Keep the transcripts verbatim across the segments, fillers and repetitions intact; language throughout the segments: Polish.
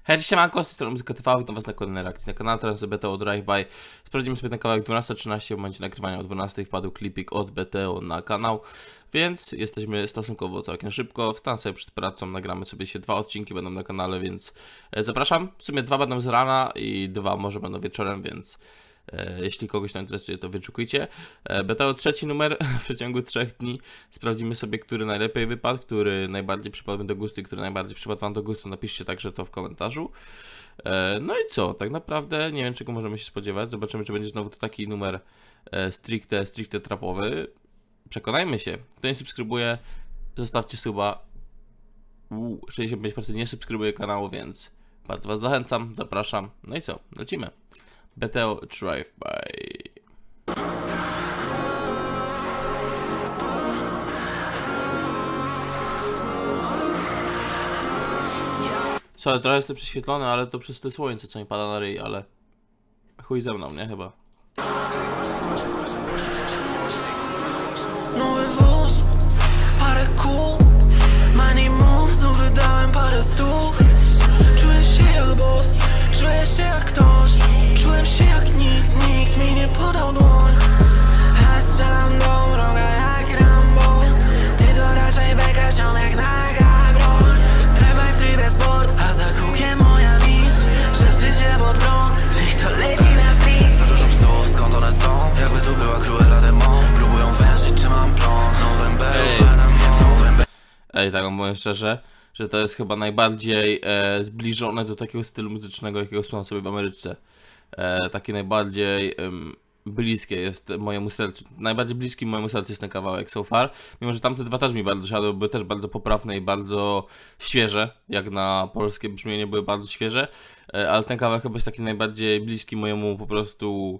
Hej, siemanko, z tej strony Muzyka T V, witam was na kolejnej reakcji na kanale. Teraz z B T O Drive-By. Sprawdzimy sobie ten kawałek dwunasta trzynaście, w momencie nagrywania o dwunastej wpadł klipik od B T O na kanał, więc jesteśmy stosunkowo całkiem szybko. Wstanę sobie przed pracą, nagramy sobie się dwa odcinki, będą na kanale, więc zapraszam. W sumie dwa będą z rana i dwa może będą wieczorem, więc E, jeśli kogoś to interesuje, to wyczekujcie. E, B T O trzeci numer w przeciągu trzech dni. Sprawdzimy sobie, który najlepiej wypadł, który najbardziej przypadł do gustu i który najbardziej przypadł wam do gustu. Napiszcie także to w komentarzu. E, no i co? Tak naprawdę nie wiem, czego możemy się spodziewać. Zobaczymy, czy będzie znowu to taki numer e, stricte, stricte trapowy. Przekonajmy się. Kto nie subskrybuje, zostawcie suba. Uuu, sześćdziesiąt pięć procent nie subskrybuje kanału, więc bardzo was zachęcam, zapraszam. No i co? Lecimy. B T O Drive-By. Sorry, trochę jestem prześwietlony, ale to przez to słońce, co mi pada na ryj, ale chuj ze mną, nie? Chyba. Nowy wóz, parę kół, money moves, no wydałem parę stów. Czuję się jak boss, czuję się jak ktoś. Czułem się jak nikt, nikt mi nie podał dłoń. A strzelam do wroga jak Rambo. Ty to raczej beka, ziom jak naga broń. Trewaj w trybie sport, a za kółkiem moja mistrz. Przez życie pod prąd, niech to leci na street. Za dużo psów, skąd one są? Jakby tu była Cruella de Mon. Próbują wężyć, czy mam plon. W nowym Belu, w nowym Belu. Ej, tak powiem szczerze, że to jest chyba najbardziej e, zbliżone do takiego stylu muzycznego, jakiego słucham sobie w Ameryce. E, taki najbardziej um, bliskie jest mojemu sercu, najbardziej bliski mojemu sercu jest ten kawałek so far, mimo że tamte dwa też mi bardzo siadły, były też bardzo poprawne i bardzo świeże, jak na polskie brzmienie były bardzo świeże, e, ale ten kawałek chyba jest taki najbardziej bliski mojemu po prostu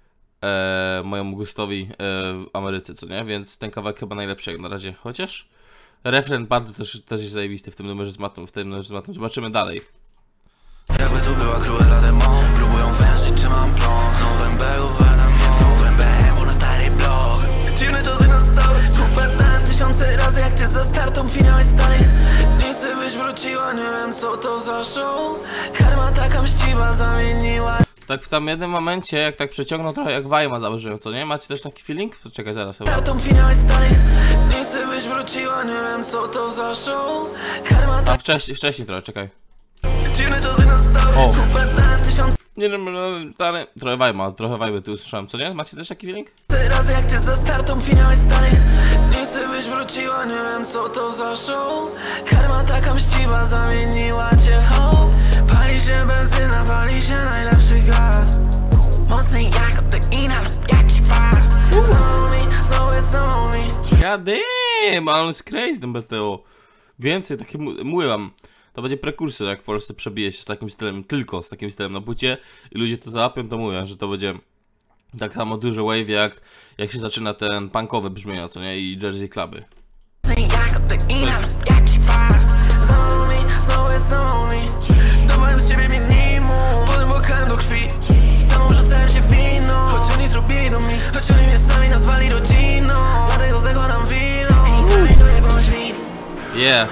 e, mojemu gustowi e, w Ameryce, co nie, więc ten kawałek chyba najlepszy jak na razie, chociaż refren bardzo też, też jest zajebisty w tym numerze z matą, w tym numerze z matą, zobaczymy dalej. Jakby tu była Cruella de Mon. Próbują wężyć, czy mam plon. W nowym Belu, w nowym B M W na stary blok. Dziwne czasy nastały. Popadałem tysiące razy, jak ty za startą finałeś stary. Nie chcę, byś wróciła, nie wiem co to za show. Karma taka mściwa zamieniła. Tak w tam jednym momencie, jak tak przeciągnął trochę jak Wajma założyłem, co nie? Macie też taki feeling? Czekaj, zaraz chyba. Startą finałeś stary. Nie chcę, byś wróciła, nie wiem co to za show. Karma A wcześniej, wcześniej trochę, czekaj. dziwne czasy nastały. O. Popadałem tysiące Nie wiem, stary. Trochę Wajma, trochę Wajmy tu usłyszałem, co nie? Macie też taki feeling? razy, jak ty za startą finałeś stary. Nie chcę, byś wróciła, nie wiem co to za show. Karma taka mściwa zamieniła cię w hołd. Pali się benzyna, pali się najlepszy gaz. Mocny jak obteina lub jakiś kwas. Znowu mi, znowu jest znowu mi. God damn, ale on jest crazy ten B T O. Więcej, takie mówię wam. To będzie prekursor, jak w Polsce przebije się z takim stylem, tylko z takim stylem na płycie i ludzie to załapią, to mówią, że to będzie tak samo duży wave, jak, jak się zaczyna ten punkowe brzmienie, co nie? I Jersey Cluby. Jak obteina lub jakiś kwas. Znowu mi, znowu jest znowu mi. Dawałem z ciebie minimum, potem bokałem do krwi. Samą rzucałem się wino, choć oni zrobili do mnie, choć oni mnie sami nazwali rodziną. Dlatego zakładam wino i kaminuję bądź win. Yeah.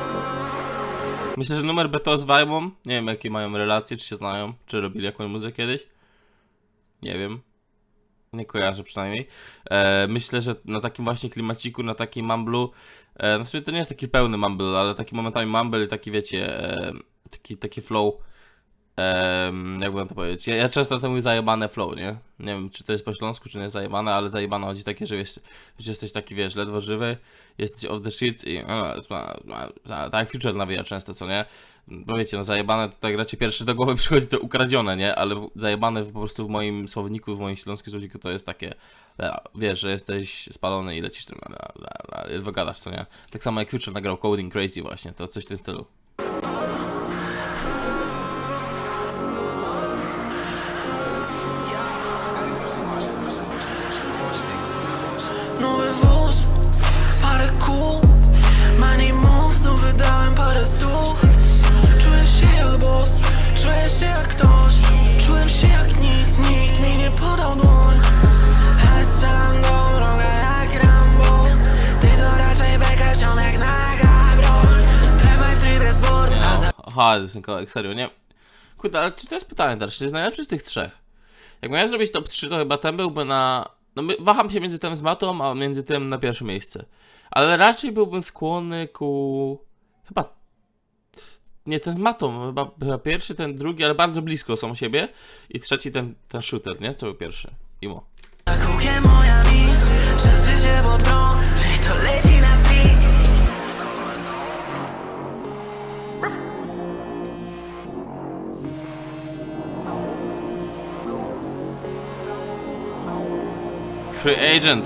Myślę, że numer B T O z Wajmą, nie wiem jakie mają relacje, czy się znają, czy robili jakąś muzykę kiedyś. Nie wiem. Nie kojarzę przynajmniej. E, myślę, że na takim właśnie klimaciku, na takim mumblu, e, no w sumie to nie jest taki pełny mumble, ale taki momentami mumble i taki wiecie, e, taki, taki flow, e, jak bym to powiedzieć, ja, ja często to mówię zajebane flow, nie? Nie wiem, czy to jest po śląsku, czy nie zajebane, ale zajebane chodzi takie, że, wiesz, że jesteś taki, wiesz, ledwo żywy, jesteś off the shit i tak jak Future nawija często, co nie? Bo wiecie, no zajebane to tak raczej pierwszy do głowy przychodzi to ukradzione, nie? Ale zajebane po prostu w moim słowniku, w moim śląskim słowniku to jest takie, wiesz, że jesteś spalony i lecisz tym, ledwo gadasz, co nie? Tak samo jak Future nagrał Coding Crazy właśnie, to coś w tym stylu. Nowy wóz, parę kół, money moves, no wydałem parę stów. Czuję się jak boss, czuję się jak ktoś. Czułem się jak nikt, nikt mi nie podał dłoń. A strzelam do wroga jak Rambo. Ty to raczej beka, ziom jak naga broń. Trewaj w trybie sport, a za kochany ten kawałek, serio, nie? Kurde, ale czy to jest pytanie teraz, czy jest najlepszy z tych trzech? Jak miałem zrobić top trzy, to chyba ten byłby na... No waham się między tym z Matą, a między tym na pierwsze miejsce. Ale raczej byłbym skłonny ku... Chyba... Nie, ten z Matą, chyba, chyba pierwszy, ten drugi, ale bardzo blisko są siebie. I trzeci ten, ten shooter, nie? Co był pierwszy? Imo. Kółkiem moja mi, przez życie pod prąd, to leci na street. Free agent.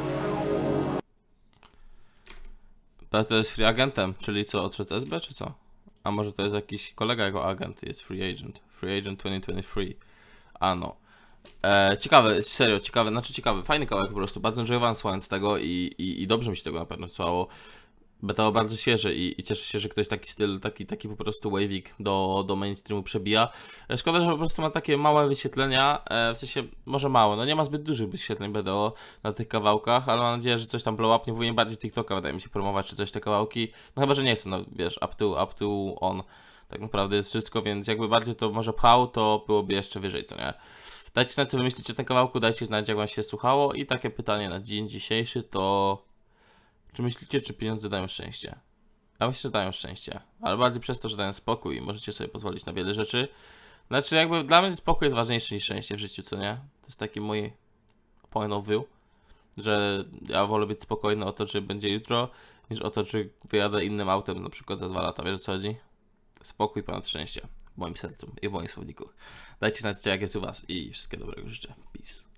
To jest free agentem, czyli co, odszedł S B czy co? A może to jest jakiś kolega jego agent, jest free agent. Free agent dwa tysiące dwudziesty trzy. A no. E, ciekawe, serio, ciekawe, znaczy ciekawy, fajny kawałek po prostu, bardzo enjoyowałem słuchając tego i, i, i dobrze mi się tego na pewno słuchało. Betało bardzo świeże i, i cieszę się, że ktoś taki styl, taki, taki po prostu wavik do, do mainstreamu przebija. E, szkoda, że po prostu ma takie małe wyświetlenia, e, w sensie może mało, no nie ma zbyt dużych wyświetleń B D O na tych kawałkach, ale mam nadzieję, że coś tam blow up, nie powinien bardziej TikToka wydaje mi się promować czy coś te kawałki, no chyba, że nie chcę, no wiesz, up to, up to on, tak naprawdę jest wszystko, więc jakby bardziej to może pchał, to byłoby jeszcze wyżej, co nie? Dajcie znać, co wy myślicie o tym kawałku, dajcie znać, jak wam się słuchało i takie pytanie na dzień dzisiejszy to... Czy myślicie, czy pieniądze dają szczęście? Ja myślę, że dają szczęście, ale bardziej przez to, że dają spokój i możecie sobie pozwolić na wiele rzeczy. Znaczy jakby dla mnie spokój jest ważniejszy niż szczęście w życiu, co nie? To jest taki mój point of view, że ja wolę być spokojny o to, czy będzie jutro, niż o to, czy wyjadę innym autem na przykład za dwa lata, wiesz o co chodzi? Spokój ponad szczęście w moim sercu i w moim słowniku. Dajcie znać, jak jest u was i wszystkiego dobrego życzę. Peace.